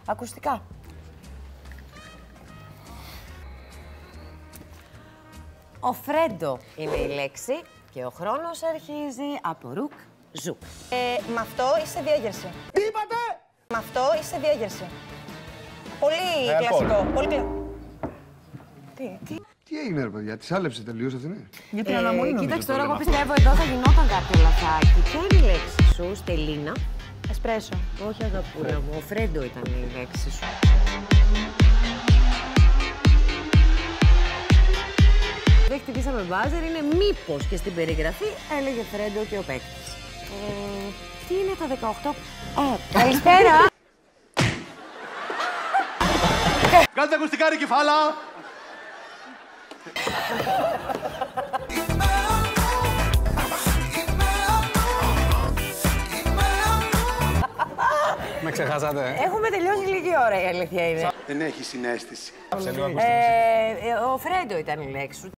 Ακουστικά. Ο Φρέντο είναι η λέξη και ο χρόνος αρχίζει από ρουκ, ζουκ. Με αυτό είσαι διέγερση. Τι είπατε! Με αυτό είσαι διέγερση. Πολύ κλασικό. Πολύ Τι έγινε, ρε παιδιά, τη άλεψε τελείως αυτή, ναι. Γιατί αναμονή νομίζω. Κοίταξε, τώρα εγώ πιστεύω εδώ θα γινόταν κάποιο λαθάκι. Ποια είναι η λέξη σου, Στελίνα? Εσπρέσο. Όχι, αγαπούλα μου, ο Φρέντο ήταν η λέξη σου. Δεν χτυπήσαμε μπάζερ, είναι μήπως και στην περιγραφή έλεγε Φρέντο και ο παίκτης. Τι είναι τα 18... καλησπέρα! Κάντε ακουστικά, ρε κεφάλα! Με ξεχάσατε. Έχουμε τελειώσει λίγη ώρα, η αλήθεια είναι. Δεν έχει συναίσθηση. Ο Φρέντο ήταν η λέξη σου.